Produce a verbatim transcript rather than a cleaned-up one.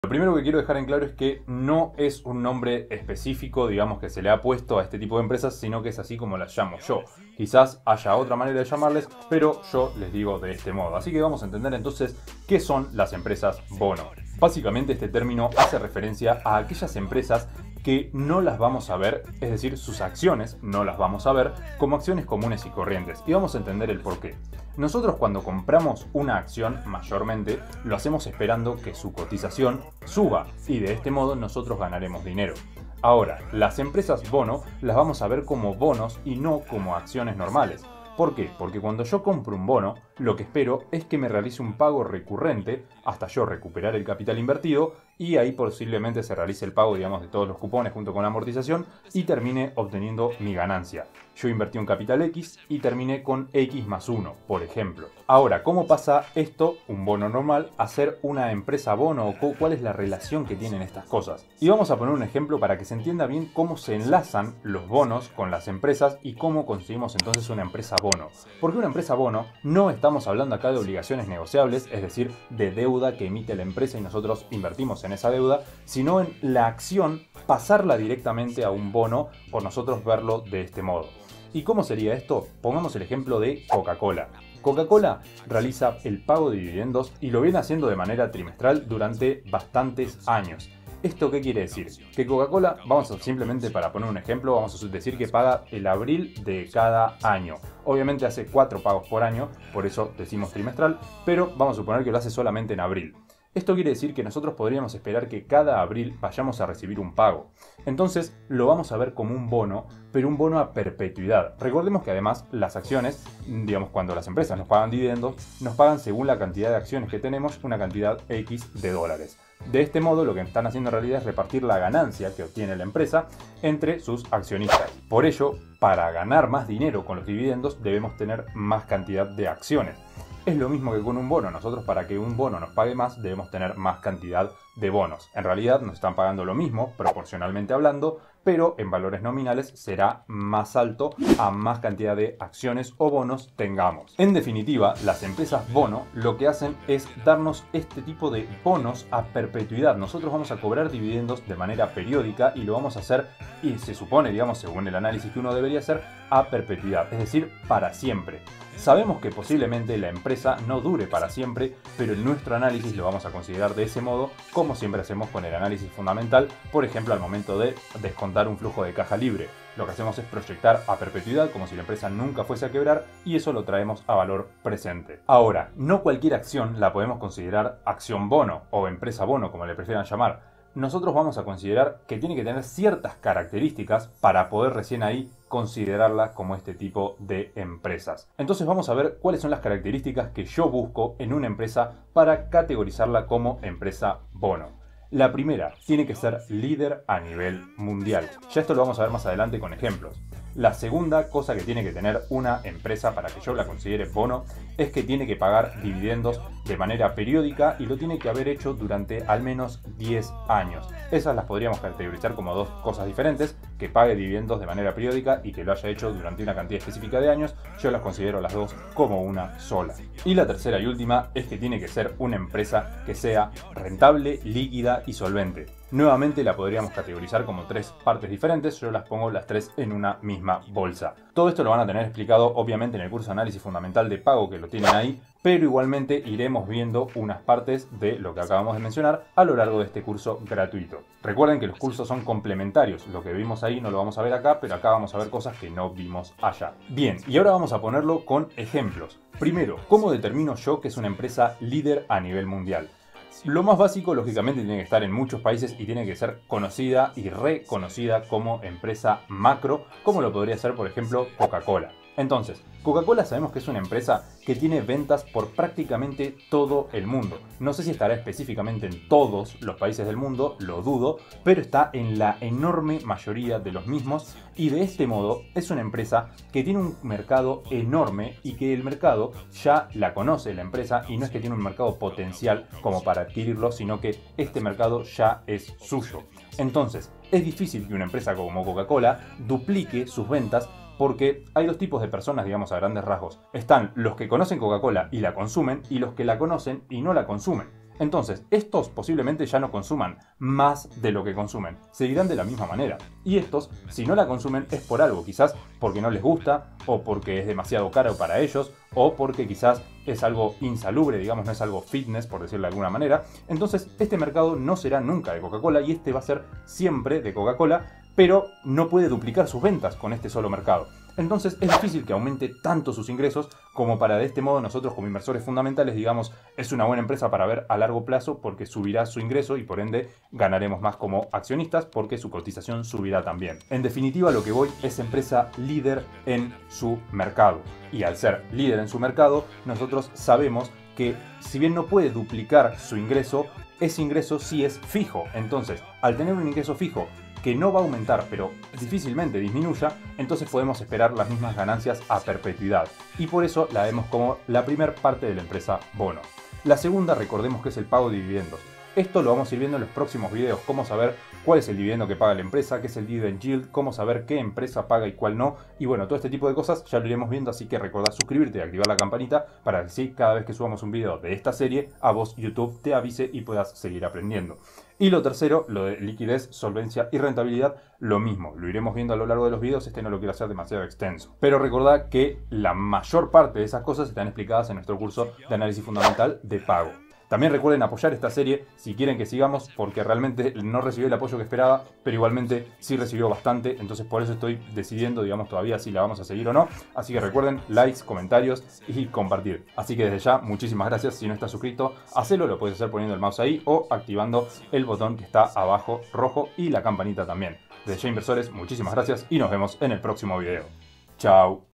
Lo primero que quiero dejar en claro es que no es un nombre específico, digamos, que se le ha puesto a este tipo de empresas, sino que es así como las llamo yo. Quizás haya otra manera de llamarles, pero yo les digo de este modo. Así que vamos a entender entonces qué son las empresas bono. Básicamente este término hace referencia a aquellas empresas que no las vamos a ver, es decir, sus acciones no las vamos a ver como acciones comunes y corrientes. Y vamos a entender el porqué. Nosotros cuando compramos una acción, mayormente, lo hacemos esperando que su cotización suba y de este modo nosotros ganaremos dinero. Ahora, las empresas bono las vamos a ver como bonos y no como acciones normales. ¿Por qué? Porque cuando yo compro un bono, lo que espero es que me realice un pago recurrente hasta yo recuperar el capital invertido y ahí posiblemente se realice el pago, digamos, de todos los cupones junto con la amortización y termine obteniendo mi ganancia. Yo invertí un capital X y terminé con X más uno, por ejemplo. Ahora, ¿cómo pasa esto, un bono normal, a ser una empresa bono o cuál es la relación que tienen estas cosas? Y vamos a poner un ejemplo para que se entienda bien cómo se enlazan los bonos con las empresas y cómo conseguimos entonces una empresa bono. Porque una empresa bono no estamos hablando acá de obligaciones negociables, es decir, de deuda que emite la empresa y nosotros invertimos en esa deuda, sino en la acción pasarla directamente a un bono por nosotros verlo de este modo. ¿Y cómo sería esto? Pongamos el ejemplo de Coca-Cola. Coca-Cola realiza el pago de dividendos y lo viene haciendo de manera trimestral durante bastantes años. ¿Esto qué quiere decir? Que Coca-Cola, vamos a simplemente para poner un ejemplo, vamos a decir que paga el abril de cada año. Obviamente hace cuatro pagos por año, por eso decimos trimestral, pero vamos a suponer que lo hace solamente en abril. Esto quiere decir que nosotros podríamos esperar que cada abril vayamos a recibir un pago. Entonces lo vamos a ver como un bono, pero un bono a perpetuidad. Recordemos que además las acciones, digamos cuando las empresas nos pagan dividendos, nos pagan según la cantidad de acciones que tenemos una cantidad X de dólares. De este modo lo que están haciendo en realidad es repartir la ganancia que obtiene la empresa entre sus accionistas. Por ello, para ganar más dinero con los dividendos debemos tener más cantidad de acciones. Es lo mismo que con un bono. Nosotros para que un bono nos pague más debemos tener más cantidad de bonos. En realidad nos están pagando lo mismo, proporcionalmente hablando, pero en valores nominales será más alto a más cantidad de acciones o bonos tengamos. En definitiva, las empresas bono lo que hacen es darnos este tipo de bonos a perpetuidad. Nosotros vamos a cobrar dividendos de manera periódica y lo vamos a hacer, y se supone, digamos, según el análisis que uno debería hacer, a perpetuidad, es decir, para siempre. Sabemos que posiblemente la empresa no dure para siempre, pero en nuestro análisis lo vamos a considerar de ese modo, como siempre hacemos con el análisis fundamental, por ejemplo al momento de descontar un flujo de caja libre. Lo que hacemos es proyectar a perpetuidad como si la empresa nunca fuese a quebrar y eso lo traemos a valor presente. Ahora, no cualquier acción la podemos considerar acción bono o empresa bono, como le prefieran llamar. Nosotros vamos a considerar que tiene que tener ciertas características para poder recién ahí considerarla como este tipo de empresas. Entonces vamos a ver cuáles son las características que yo busco en una empresa para categorizarla como empresa bono. La primera, tiene que ser líder a nivel mundial. Ya esto lo vamos a ver más adelante con ejemplos. La segunda cosa que tiene que tener una empresa para que yo la considere bono es que tiene que pagar dividendos de manera periódica y lo tiene que haber hecho durante al menos diez años. Esas las podríamos categorizar como dos cosas diferentes, que pague dividendos de manera periódica y que lo haya hecho durante una cantidad específica de años. Yo las considero las dos como una sola. Y la tercera y última es que tiene que ser una empresa que sea rentable, líquida y solvente. Nuevamente la podríamos categorizar como tres partes diferentes, yo las pongo las tres en una misma bolsa. Todo esto lo van a tener explicado obviamente en el curso de análisis fundamental de pago que lo tienen ahí, pero igualmente iremos viendo unas partes de lo que acabamos de mencionar a lo largo de este curso gratuito. Recuerden que los cursos son complementarios, lo que vimos ahí no lo vamos a ver acá, pero acá vamos a ver cosas que no vimos allá. Bien, y ahora vamos a ponerlo con ejemplos. Primero, ¿cómo determino yo que es una empresa líder a nivel mundial? Lo más básico, lógicamente, tiene que estar en muchos países y tiene que ser conocida y reconocida como empresa macro, como lo podría ser, por ejemplo, Coca-Cola. Entonces, Coca-Cola sabemos que es una empresa que tiene ventas por prácticamente todo el mundo. No sé si estará específicamente en todos los países del mundo, lo dudo, pero está en la enorme mayoría de los mismos y de este modo es una empresa que tiene un mercado enorme y que el mercado ya la conoce la empresa y no es que tiene un mercado potencial como para adquirirlo, sino que este mercado ya es suyo. Entonces, es difícil que una empresa como Coca-Cola duplique sus ventas porque hay dos tipos de personas, digamos a grandes rasgos. Están los que conocen Coca-Cola y la consumen y los que la conocen y no la consumen. Entonces, estos posiblemente ya no consuman más de lo que consumen, seguirán de la misma manera. Y estos, si no la consumen, es por algo, quizás porque no les gusta, o porque es demasiado caro para ellos, o porque quizás es algo insalubre, digamos, no es algo fitness, por decirlo de alguna manera. Entonces, este mercado no será nunca de Coca-Cola y este va a ser siempre de Coca-Cola, pero no puede duplicar sus ventas con este solo mercado. Entonces es difícil que aumente tanto sus ingresos como para de este modo nosotros como inversores fundamentales digamos es una buena empresa para ver a largo plazo porque subirá su ingreso y por ende ganaremos más como accionistas porque su cotización subirá también. En definitiva lo que voy es empresa líder en su mercado y al ser líder en su mercado nosotros sabemos que si bien no puede duplicar su ingreso, ese ingreso sí es fijo. Entonces al tener un ingreso fijo que no va a aumentar, pero difícilmente disminuya, entonces podemos esperar las mismas ganancias a perpetuidad. Y por eso la vemos como la primera parte de la empresa bono. La segunda, recordemos que es el pago de dividendos. Esto lo vamos a ir viendo en los próximos videos, cómo saber cuál es el dividendo que paga la empresa, qué es el dividend yield, cómo saber qué empresa paga y cuál no. Y bueno, todo este tipo de cosas ya lo iremos viendo, así que recordá suscribirte y activar la campanita para que así cada vez que subamos un video de esta serie, a vos YouTube te avise y puedas seguir aprendiendo. Y lo tercero, lo de liquidez, solvencia y rentabilidad, lo mismo. Lo iremos viendo a lo largo de los videos, este no lo quiero hacer demasiado extenso. Pero recordá que la mayor parte de esas cosas están explicadas en nuestro curso de análisis fundamental de pago. También recuerden apoyar esta serie si quieren que sigamos, porque realmente no recibió el apoyo que esperaba, pero igualmente sí recibió bastante, entonces por eso estoy decidiendo, digamos, todavía si la vamos a seguir o no. Así que recuerden, likes, comentarios y compartir. Así que desde ya, muchísimas gracias. Si no estás suscrito, hacelo, lo puedes hacer poniendo el mouse ahí o activando el botón que está abajo rojo y la campanita también. Desde ya, inversores, muchísimas gracias y nos vemos en el próximo video. Chao.